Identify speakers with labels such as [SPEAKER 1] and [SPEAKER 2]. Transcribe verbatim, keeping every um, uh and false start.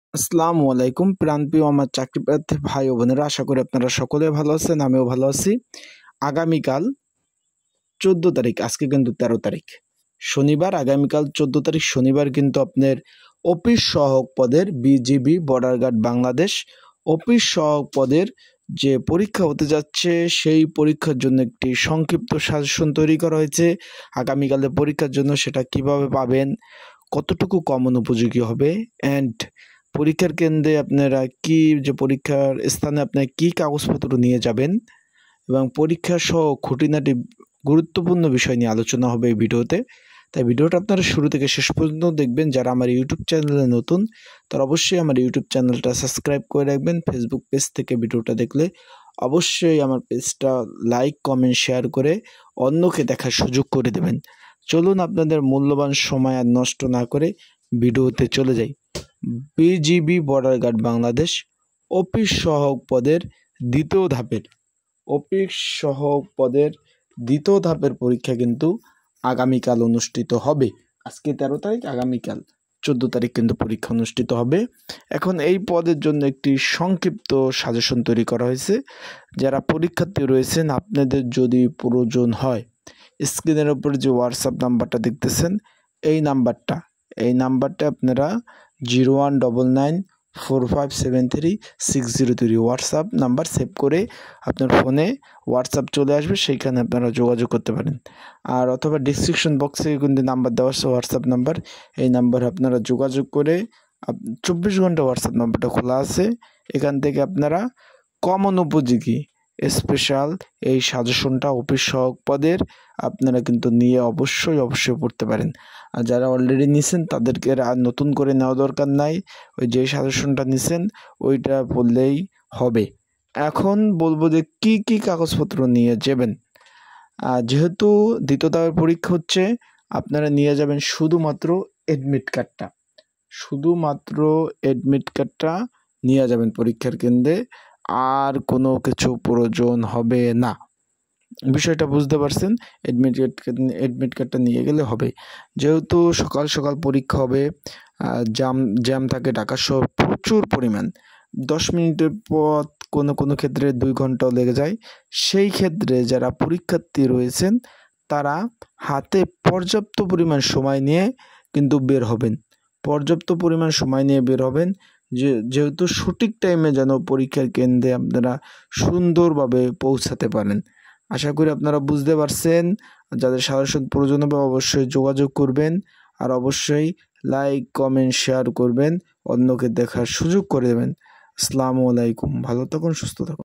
[SPEAKER 1] আসসালামু আলাইকুম প্রাণপ্রিয় আমার চাকরি প্রার্থী ভাই ও বোনেরা, আশা করি আপনারা সকলে ভালো আছেন। আমিও ভালো আছি। আগামীকাল চোদ্দ তারিখ, আজকে কিন্তু তেরো তারিখ শনিবার। আগামীকাল চোদ্দ তারিখ শনিবার কিন্তু আপনার অফিস সহায়ক পদের BGB border guard Bangladesh office সহায়ক পদের যে পরীক্ষা হতে যাচ্ছে, সেই পরীক্ষার জন্য একটি সংক্ষিপ্ত সাজেশন তৈরি করা হয়েছে। আগামীকালের পরীক্ষার জন্য সেটা কিভাবে পাবেন, কতটুকু কমন উপযোগী হবে, অ্যান্ড পরীক্ষার কেন্দ্রে আপনারা কি যে পরীক্ষার স্থানে আপনারা কি কাগজপত্র নিয়ে যাবেন এবং পরীক্ষা সহ খুঁটিনাটি গুরুত্বপূর্ণ বিষয় নিয়ে আলোচনা হবে এই ভিডিওতে। তাই ভিডিওটা আপনারা শুরু থেকে শেষ পর্যন্ত দেখবেন। যারা আমার ইউটিউব চ্যানেলে নতুন, তারা অবশ্যই আমার ইউটিউব চ্যানেলটা সাবস্ক্রাইব করে রাখবেন। ফেসবুক পেজ থেকে ভিডিওটা দেখলে অবশ্যই আমার পেজটা লাইক কমেন্ট শেয়ার করে অন্যকে দেখার সুযোগ করে দেবেন। চলুন আপনাদের মূল্যবান সময় আর নষ্ট না করে ভিডিওতে চলে যাই। BGB border guard Bangladesh office সহায়ক পদের দ্বিতীয় ধাপের অফিস সহায়ক পদের দ্বিতীয় ধাপের পরীক্ষা কিন্তু আগামীকাল অনুষ্ঠিত হবে। আজকে তেরো তারিখ, আগামীকাল চোদ্দ তারিখ কিন্তু পরীক্ষা অনুষ্ঠিত হবে। এখন এই পদের জন্য একটি সংক্ষিপ্ত সাজেশন তৈরি করা হয়েছে। যারা পরীক্ষার্থী রয়েছেন, আপনাদের যদি প্রয়োজন হয়, স্ক্রিনের উপর যে হোয়াটসঅ্যাপ নাম্বারটা দেখতেছেন, এই নাম্বারটা এই নাম্বারটা আপনারা zero one double nine four five seven three six zero three WhatsApp number save করে আপনার ফোনে হোয়াটসঅ্যাপ চলে আসবে, সেইখানে আপনারা যোগাযোগ করতে পারেন। আর অথবা ডিসক্রিপশন বক্সে কিন্তু নাম্বার দেওয়া আছে হোয়াটসঅ্যাপ নাম্বার, এই নাম্বার আপনারা যোগাযোগ করে চব্বিশ ঘন্টা হোয়াটসঅ্যাপ নাম্বারটা খোলা আছে। এখান থেকে আপনারা কমন উপযোগী স্পেশাল এই সাজেশনটা অফিস সহায়ক পদের আপনারা কিন্তু নিয়ে অবশ্যই অবশ্যই পড়তে পারেন। আর যারা অলরেডি নিছেন তাদেরকে আর নতুন করে নেওয়া দরকার নাই, ওই যে সাজেশনটা নিছেন ওইটা পড়লেই হবে। এখন বলবো যে কি কি কাগজপত্র নিয়ে যাবেন। যেহেতু দ্বিতীয় ধাপের পরীক্ষা হচ্ছে, আপনারা নিয়ে যাবেন শুধুমাত্র অ্যাডমিট কার্ডটা শুধুমাত্র অ্যাডমিট কার্ডটা নিয়ে যাবেন পরীক্ষার কেন্দ্রে, আর কোনো কিছু প্রয়োজন হবে না। বিষয়টা বুঝতে পারছেন? অ্যাডমিট কার্ড অ্যাডমিট কার্ডটা নিয়ে গেলে হবে। যেহেতু সকাল সকাল পরীক্ষা হবে, জ্যাম জ্যাম থাকে ঢাকা শহর প্রচুর পরিমাণ, দশ মিনিটের পথ কোনো কোনো ক্ষেত্রে দুই ঘন্টাও লেগে যায়। সেই ক্ষেত্রে যারা পরীক্ষার্থী রয়েছেন তারা হাতে পর্যাপ্ত পরিমাণ সময় নিয়ে কিন্তু বের হবেন পর্যাপ্ত পরিমাণ সময় নিয়ে বের হবেন যে যেহেতু সঠিক টাইমে যেন পরীক্ষার কেন্দ্রে আপনারা সুন্দরভাবে পৌঁছাতে পারেন। আশা করি আপনারা বুঝতে পারছেন। যাদের সাজেশন প্রয়োজন হবে অবশ্যই যোগাযোগ করবেন, আর অবশ্যই লাইক কমেন্ট শেয়ার করবেন, অন্যকে দেখার সুযোগ করে দেবেন। আসসালামু আলাইকুম, ভালো থাকুন, সুস্থ থাকুন।